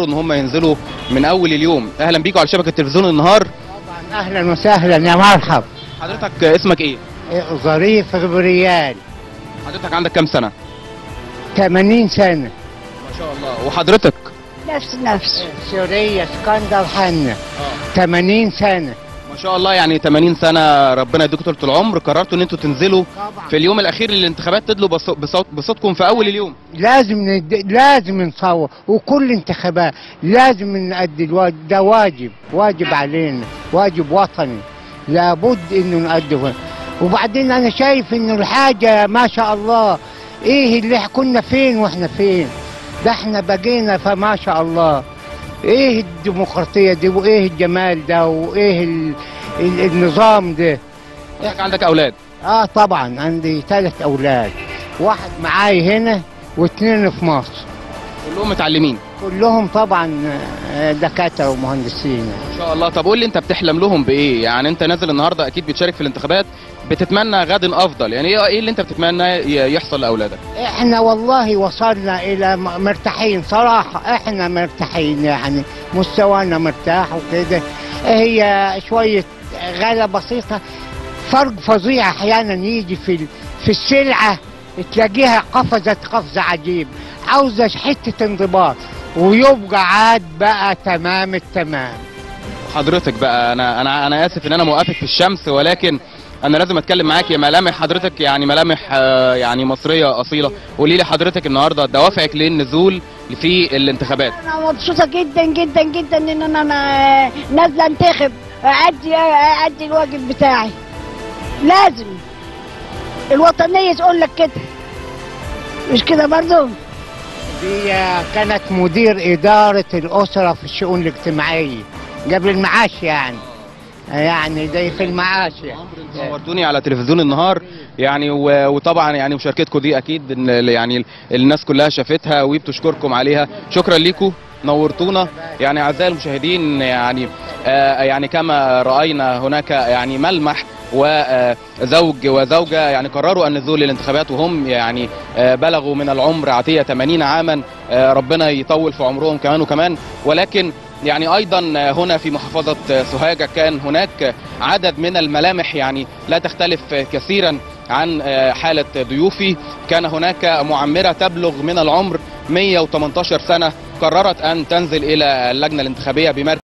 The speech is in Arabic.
ان هم ينزلوا من اول اليوم. اهلا بيكم على شبكه تلفزيون النهار. طبعا اهلا وسهلا يا مرحب. حضرتك اسمك ايه؟ ظريف غبريال. حضرتك عندك كام سنه؟ 80 سنه. ما شاء الله. وحضرتك؟ نفس سوريا اسكندر حنا. 80 سنه. ما شاء الله، يعني 80 سنه، ربنا يديكم طول العمر. قررتوا ان انتوا تنزلوا طبعا في اليوم الاخير للانتخابات، تدلوا بصوتكم في اول اليوم. لازم نصور، وكل انتخابات لازم نأدي الواجب، ده واجب علينا، واجب وطني لابد انه نأديه. وبعدين انا شايف انه الحاجه ما شاء الله، ايه اللي كنا فين واحنا فين، ده احنا بقينا فما شاء الله. ايه الديمقراطيه دي، وايه الجمال ده، وايه النظام ده. حضرتك عندك اولاد؟ طبعا عندي 3 اولاد، واحد معاي هنا واثنين في مصر. كلهم متعلمين؟ كلهم طبعا دكاتره ومهندسين. ما شاء الله. طب قول لي، انت بتحلم لهم بايه؟ يعني انت نازل النهارده اكيد بتشارك في الانتخابات، بتتمنى غد افضل، يعني ايه اللي انت بتتمنى يحصل لاولادك؟ احنا والله وصلنا الى مرتاحين صراحه، احنا مرتاحين، يعني مستوانا مرتاح وكده. هي شويه غلا بسيطه، فرق فظيع احيانا يجي في السلعه تلاقيها قفزه عجيب، عاوزه حته انضباط، ويبقى عاد بقى تمام التمام. حضرتك بقى، انا اسف ان انا موقفك في الشمس، ولكن انا لازم اتكلم معاك. يا ملامح حضرتك يعني ملامح يعني مصريه اصيله. قولي لي حضرتك النهارده دوافعك للنزول في الانتخابات. انا مبسوطه جدا جدا جدا ان انا نازله انتخب، ادي الواجب بتاعي. لازم الوطنيه تقول لك كده، مش كده برضه؟ دي كانت مدير اداره الاسره في الشؤون الاجتماعيه قبل المعاش، يعني زي في المعاش. نورتوني على تلفزيون النهار، يعني وطبعا يعني مشاركتكم دي اكيد يعني الناس كلها شافتها وبتشكركم عليها. شكرا لكم، نورتونا. يعني اعزائي المشاهدين، يعني كما راينا هناك يعني ملمح وزوج وزوجه يعني قرروا النزول للانتخابات، وهم يعني بلغوا من العمر عتيه 80 عاما. ربنا يطول في عمرهم كمان وكمان. ولكن يعني ايضا هنا في محافظه سوهاج كان هناك عدد من الملامح يعني لا تختلف كثيرا عن حاله ضيوفي. كان هناك معمره تبلغ من العمر 118 سنه، قررت ان تنزل الى اللجنه الانتخابيه بمركز